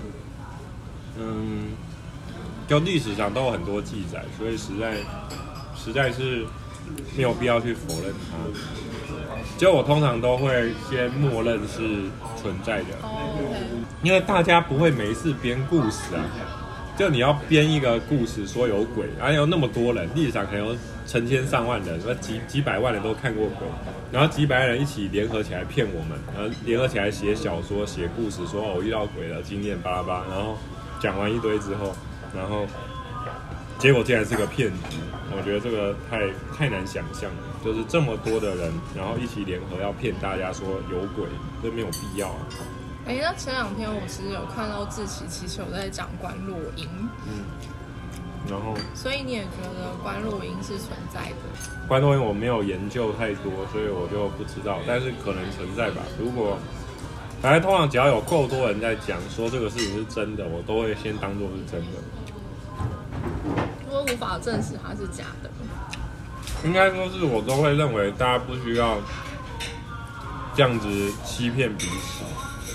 就历史上都有很多记载，所以实在是没有必要去否认它。就我通常都会先默认是存在的，因为大家不会没事编故事啊。就你要编一个故事说有鬼，然后有那么多人，历史上可能有成千上万人，几百万人都看过鬼，然后几百万人一起联合起来骗我们，然后联合起来写小说、写故事，说我遇到鬼的经验巴拉巴拉，然后讲完一堆之后，然后结果竟然是个骗局。我觉得这个太难想象了，就是这么多的人，然后一起联合要骗大家说有鬼，这没有必要啊。 那前2天我其实有看到志祺七七有在讲观落阴， 然后，所以你也觉得观落阴是存在的？ 观落阴我没有研究太多，所以我就不知道，但是可能存在吧。如果反正通常只要有够多人在讲说这个事情是真的，我都会先当作是真的。 因为无法证实它是假的。 应该说是我都会认为大家不需要这样子欺骗彼此。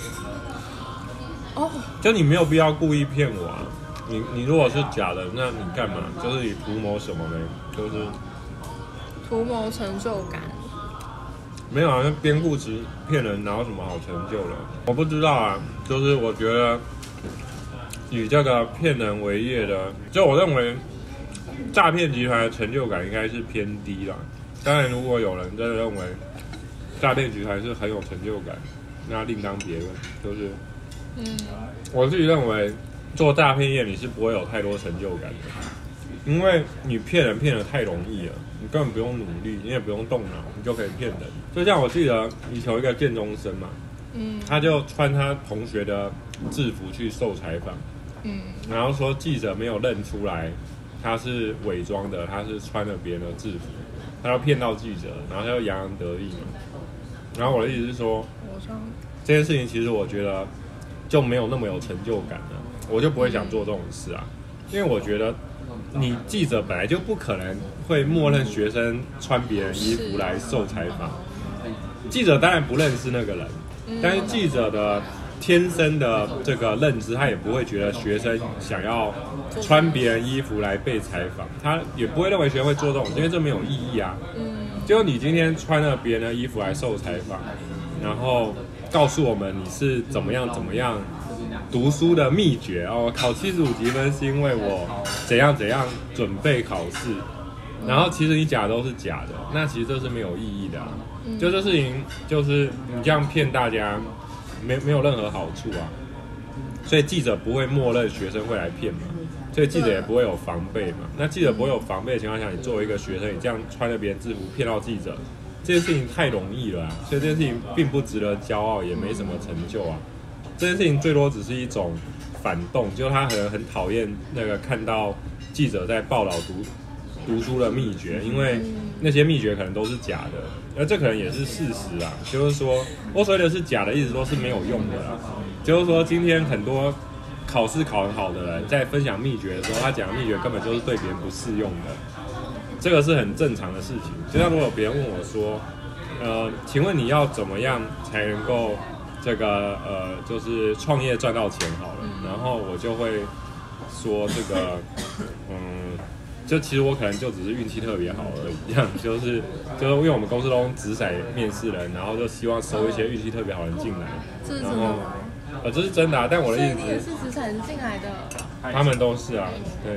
就你没有必要故意骗我啊！你如果是假的，那你干嘛？就是你图谋什么呢？就是图谋成就感。 没有啊，那编故事骗人哪有什么好成就的？我不知道啊，就是我觉得以这个骗人为业的，就我认为诈骗集团的成就感应该是偏低啦。当然，如果有人真的认为诈骗集团是很有成就感，那另当别论。就是我自己认为做诈骗业你是不会有太多成就感的，因为你骗人骗得太容易了，你根本不用努力，你也不用动脑，你就可以骗人。就像我记得以前有一个建中生嘛，他就穿他同学的制服去受采访，然后说记者没有认出来他是伪装的，他是穿了别人的制服，他要骗到记者，然后他就洋洋得意嘛。然后我的意思是说，这件事情其实我觉得就没有那么有成就感了，我就不会想做这种事啊。因为我觉得你记者本来就不可能会默认学生穿别人衣服来受采访，记者当然不认识那个人，但是记者的天生的这个认知，他也不会觉得学生想要穿别人衣服来被采访，他也不会认为学生会做这种事，因为这没有意义啊。就你今天穿了别人的衣服来受采访，然后告诉我们你是怎么样读书的秘诀哦，考75级分是因为我怎样准备考试，然后其实你假的都是假的，那其实这是没有意义的啊。就这事情就是你这样骗大家没有任何好处啊，所以记者不会默认学生会来骗嘛，所以记者也不会有防备嘛。那记者不会有防备的情况下，你作为一个学生，你这样穿着别人制服骗到记者，这件事情太容易了啊，所以这件事情并不值得骄傲，也没什么成就啊。这件事情最多只是一种反动，就是他可能很讨厌那个看到记者在报道读书的秘诀，因为那些秘诀可能都是假的，而这可能也是事实啊。就是说，我所谓的是假的，意思说是没有用的啦。就是说，今天很多考试考很好的人在分享秘诀的时候，他讲的秘诀根本就是对别人不适用的，这个是很正常的事情。就像如果别人问我说，请问你要怎么样才能够这个就是创业赚到钱好了，然后我就会说这个就其实我可能就只是运气特别好而已，这样就是因为我们公司都直筛面试人，然后就希望收一些运气特别好的人进来。 这是真的吗？ 这是真的啊，但我的意思所以你也是直筛进来的？ 他们都是啊，对。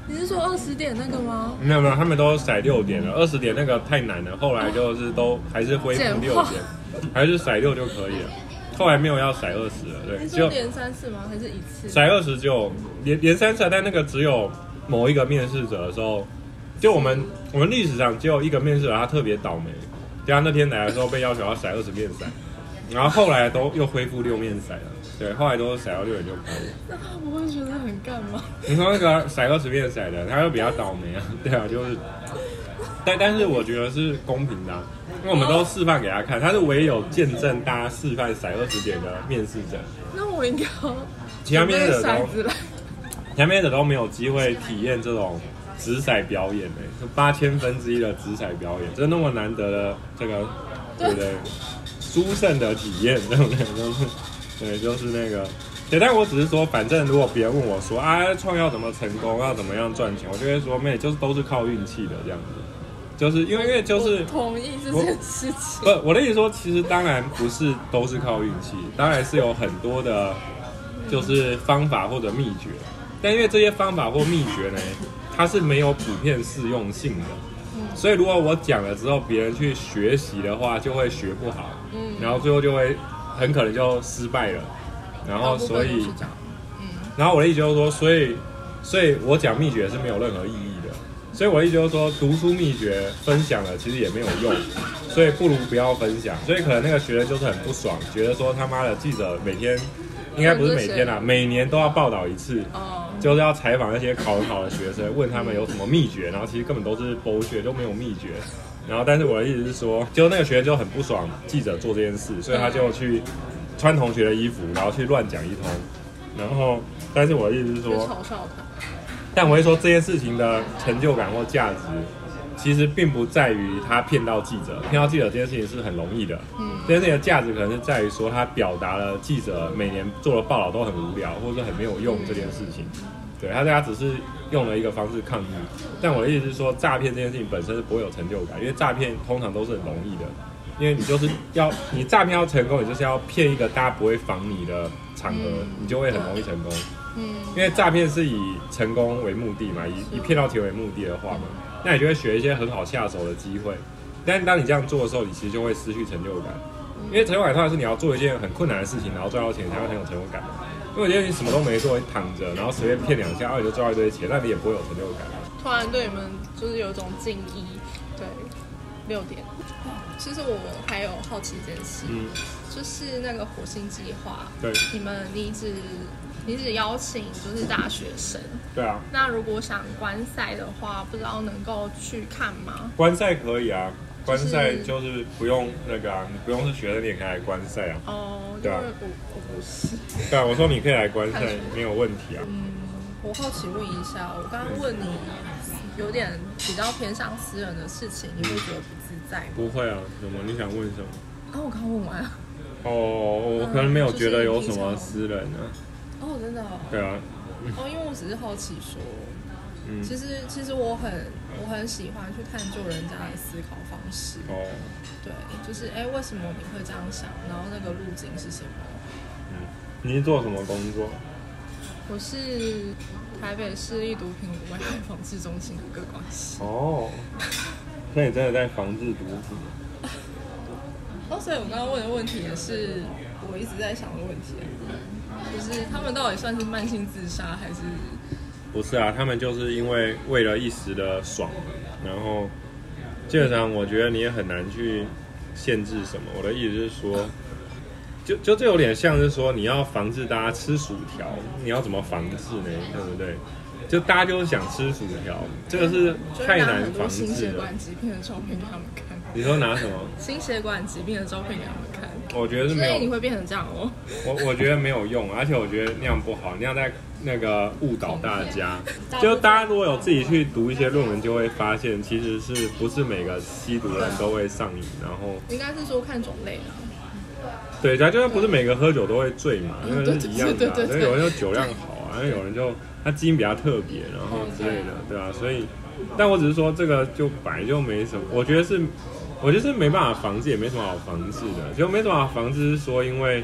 你是说20点那个吗？ 没有，他们都甩6点了，20点那个太难了，后来就是都还是恢复6点，还是甩6就可以了。后来没有要甩20了，对， 你说连3次吗？还是一次？ 甩20只有连3次，但那个只有某一个面试者的时候，就我们历史上只有一个面试者他特别倒霉，就他那天来的时候被要求要甩20面骰，然后后来都又恢复6面骰了，对，后来都甩到6点就可以。 那他不会觉得很干嘛？ 你说那个甩20面骰的，他又比较倒霉啊，对啊，就是，但是我觉得是公平的啊。因为我们都示范给他看，他是唯一有见证大家示范甩20点的面试者。 那我应该其他面试者都没有机会体验这种掷骰表演，8000分之一的掷骰表演，这那么难得的这个，对不对？殊胜的体验，对不对？对，就是那个。对，但我只是说，反正如果别人问我说啊，创业怎么成功，要怎么样赚钱，我就会说，就是都是靠运气的这样子。就是因为就是我同意这件事情。 不，我的意思说，其实当然不是都是靠运气，当然是有很多的，就是方法或者秘诀。但因为这些方法或秘诀呢，它是没有普遍适用性的，所以如果我讲了之后，别人去学习的话，就会学不好，然后最后就会很可能就失败了。然后所以，然后我的意思就是说，所以我讲秘诀是没有任何意义的。所以我的意思就是说，读书秘诀分享了其实也没有用，所以不如不要分享。所以可能那个学生就是很不爽，觉得说他妈的记者每天，应该不是每天啦，每年都要报道一次，就是要采访那些考很好的学生，问他们有什么秘诀，然后其实根本都是bullshit，都没有秘诀。然后但是我的意思是说，就那个学生就很不爽记者做这件事，所以他就去穿同学的衣服，然后去乱讲一通。然后，但是我的意思是说， 嘲笑他。 但我会说这件事情的成就感或价值，其实并不在于他骗到记者，骗到记者这件事情是很容易的。这件事情的价值可能是在于说他表达了记者每年做的报道都很无聊或者很没有用这件事情。对，他只是用了一个方式抗议。但我的意思是说，诈骗这件事情本身是不会有成就感，因为诈骗通常都是很容易的。因为你就是你诈骗要成功，你就是要骗一个大家不会防你的场合，你就会很容易成功。因为诈骗是以成功为目的嘛，以骗到钱为目的的话嘛，那你就会学一些很好下手的机会。但当你这样做的时候，你其实就会失去成就感。因为成就感通常是你要做一件很困难的事情，然后赚到钱才会很有成就感。因为我觉得你什么都没做，躺着，然后随便骗2下，你就赚到一堆钱，那你也不会有成就感。 突然对你们就是有一种敬意。对，6点。其实我还有好奇一件事，就是那个火星计划， 对， 你只邀请就是大学生， 对啊。 那如果想观赛的话，不知道能够去看吗？ 观赛可以啊，观赛就是不用那个啊，你不用是学生你也可以来观赛啊。对啊， 我不是。 对啊，我说你可以来观赛，没有问题啊。 我好奇问一下，我刚刚问你有点比较偏向私人的事情，你会觉得不自在吗？ 不会啊，什么？你想问什么？ 我刚问完了。 我可能没有觉得有什么私人啊。 真的。 对啊。 因为我只是好奇说，其实我很喜欢去探究人家的思考方式。对，就是为什么你会这样想？然后那个路径是什么？ 你是做什么工作？ 我是台北市立毒品危害防治中心的个管系。 那你真的在防治毒品？ 所以我刚刚问的问题也是我一直在想的问题，就是他们到底算是慢性自杀还是？ 不是啊，他们就是因为了一时的爽，然后基本上我觉得你也很难去限制什么。我的意思是说，就这有点像是说你要防止大家吃薯条，你要怎么防治呢？对不对？就大家就是想吃薯条，这个是太难防治了。心血管疾病的照片给他们看。 你说拿什么？ 心血管疾病的照片给他们看。 我觉得是没有。所以你会变成这样哦。 我觉得没有用，而且我觉得那样不好，那样在那个误导大家。就大家如果有自己去读一些论文，就会发现其实是不是每个吸毒人都会上瘾，然后应该是说看种类啦。 对，就是不是每个喝酒都会醉嘛，因为是一样的。所以有人就酒量好啊，有人就他基因比较特别，然后之类的，对吧？所以，但我只是说这个就本来就没什么，我觉得是没办法防治，也没什么好防治的，就没什么好防治是说因为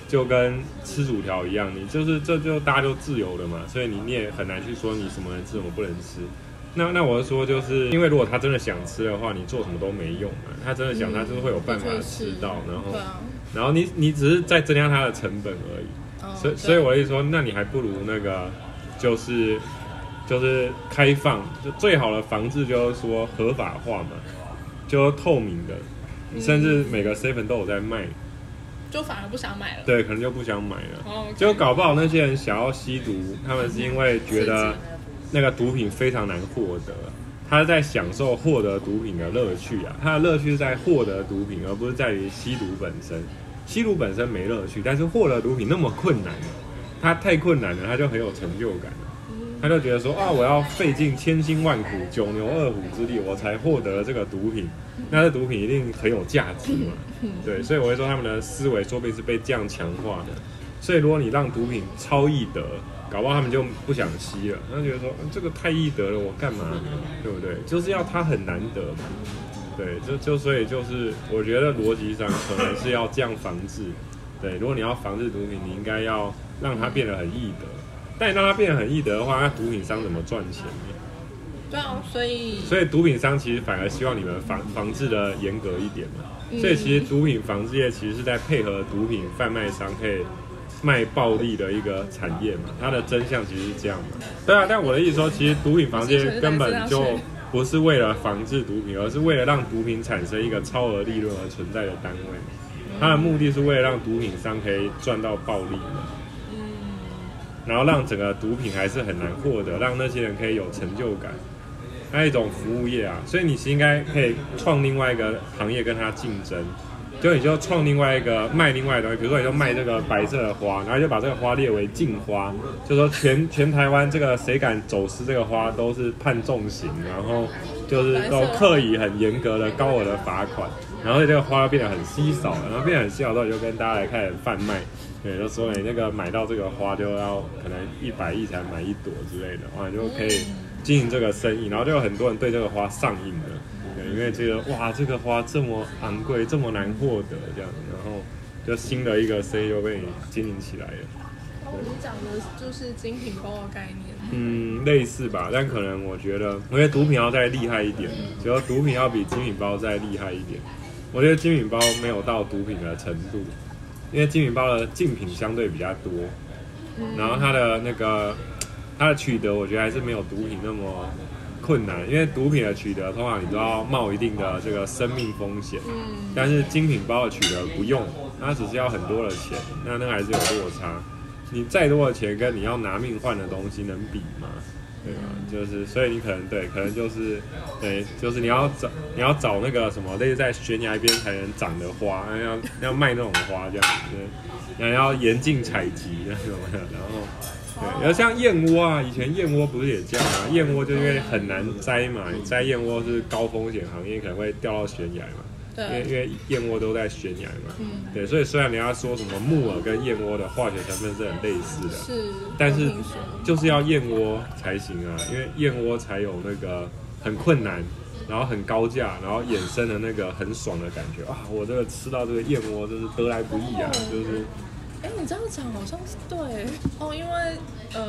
就跟吃薯条一样，你就是这就大家就自由的嘛，所以你也很难去说你什么能吃什么不能吃。那我是说，就是因为如果他真的想吃的话，你做什么都没用啊。他真的想，他就是会有办法吃到，然后你只是在增加他的成本而已。所以我的意思说，那你还不如那个就是开放，就最好的防治就是说合法化嘛，就是透明的，甚至每个 7 都有在卖。 就反而不想买了， 对，可能就不想买了。就搞不好那些人想要吸毒，他们是因为觉得那个毒品非常难获得，他在享受获得毒品的乐趣啊。他的乐趣是在获得毒品，而不是在于吸毒本身。吸毒本身没乐趣，但是获得毒品那么困难，他太困难了，他就很有成就感。他就觉得说啊，我要费尽千辛万苦、九牛二虎之力，我才获得了这个毒品。那这毒品一定很有价值嘛？对，所以我会说他们的思维说不定是被这样强化的。所以如果你让毒品超易得，搞不好他们就不想吸了。他觉得说这个太易得了，我干嘛？对不对？就是要它很难得嘛。对，所以就是我觉得逻辑上可能是要这样防治。对，如果你要防治毒品，你应该要让它变得很易得。但你让它变得很易得的话，那毒品商怎么赚钱呢？ 对啊，所以毒品商其实反而希望你们防治的严格一点嘛。所以其实毒品防治业其实是在配合毒品贩卖商可以卖暴利的一个产业嘛。它的真相其实是这样嘛。对啊，但我的意思说，其实毒品防治业根本就不是为了防治毒品，而是为了让毒品产生一个超额利润而存在的单位。它的目的是为了让毒品商可以赚到暴利嘛。然后让整个毒品还是很难获得，让那些人可以有成就感，那一种服务业啊，所以你是应该可以创另外一个行业跟它竞争，就你就创另外一个卖另外的东西，比如说你就卖这个白色的花，然后就把这个花列为禁花，就说全台湾这个谁敢走私这个花都是判重刑，然后就是都刻意很严格的高额的罚款，然后这个花变得很稀少，然后变得很稀少之后，你就跟大家来开始贩卖。对，就说你那个买到这个花就要可能100亿才买一朵之类的，哇，你就可以经营这个生意，然后就有很多人对这个花上瘾了，对，因为觉得哇，这个花这么昂贵，这么难获得这样，然后就新的一个生意就被你经营起来了。 你讲的就是精品包的概念。 类似吧，但可能我觉得毒品要再厉害一点，只要毒品要比精品包再厉害一点。我觉得精品包没有到毒品的程度。因为精品包的竞品相对比较多，然后它的取得，我觉得还是没有毒品那么困难。因为毒品的取得，通常你都要冒一定的这个生命风险，但是精品包的取得不用，它只是要很多的钱，那还是有落差。你再多的钱跟你要拿命换的东西能比吗？对吧？就是所以你可能就是对，就是你要找那个什么类似在悬崖边才能长的花，要卖那种花这样子，然后要严禁采集那种的，然后对，然后像燕窝啊，以前燕窝不是也这样吗？燕窝就因为很难摘嘛，你摘燕窝是高风险行业，可能会掉到悬崖嘛。因为燕窝都在悬崖嘛，对，所以虽然人家说什么木耳跟燕窝的化学成分是很类似的，但是就是要燕窝才行啊，因为燕窝才有那个很困难，然后很高价，然后衍生的那个很爽的感觉啊！我这个吃到这个燕窝真是得来不易啊，就是。 你这样讲好像是对哦，因为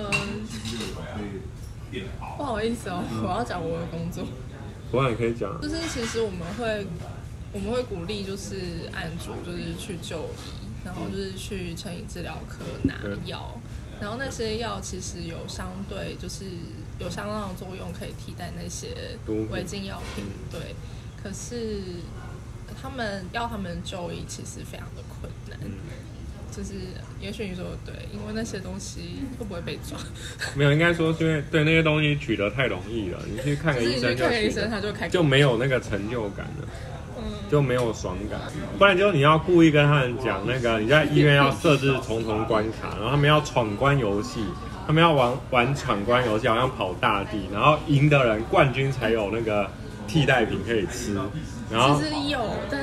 不好意思哦，我要讲我的工作。 不然你可以讲， 就是其实我们会鼓励就是案主就是去就医，然后就是去成瘾治疗科拿药，然后那些药其实有相当的作用，可以替代那些违禁药品。对，可是他们就医其实非常的困难。就是也许你说的对，因为那些东西会不会被抓？ 没有，应该说是因为对那些东西取得太容易了，你去看个医生就没有那个成就感了。就没有爽感，不然就你要故意跟他们讲那个你在医院要设置重重关卡，然后他们要闯关游戏，他们要玩闯关游戏，好像跑大地，然后赢的人冠军才有那个替代品可以吃。然后其实有，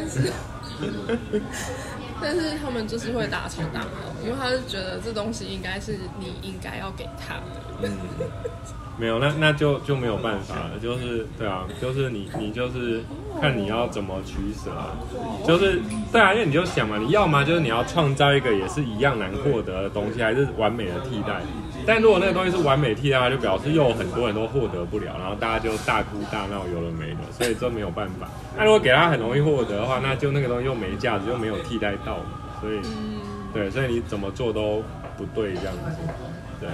但是他们就是会大吵大闹，因为他是觉得这东西应该是你应该要给他的。 没有，那就没有办法了，就是对啊，就是你就是看你要怎么取舍啊，就是对啊，因为你就想嘛，你要嘛就是你要创造一个也是一样难获得的东西，还是完美的替代。但如果那个东西是完美替代，就表示又有很多人都获得不了，然后大家就大哭大闹，有了没了，所以这没有办法。那如果给他很容易获得的话，那就那个东西又没价值，又没有替代到嘛，所以对，所以你怎么做都不对这样子，对。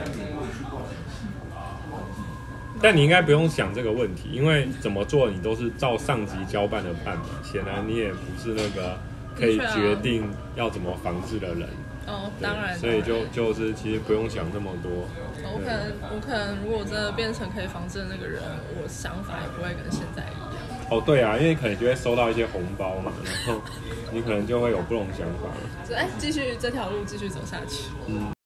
但你应该不用想这个问题，因为怎么做你都是照上级交办的办嘛。显然你也不是那个可以决定要怎么防治的人。 哦，当然。 所以就是其实不用想这么多。 我可能如果真的变成可以防治的那个人，我想法也不会跟现在一样。 哦，对啊，因为你可能就会收到一些红包嘛，然后你可能就会有不同想法了。 继续这条路继续走下去。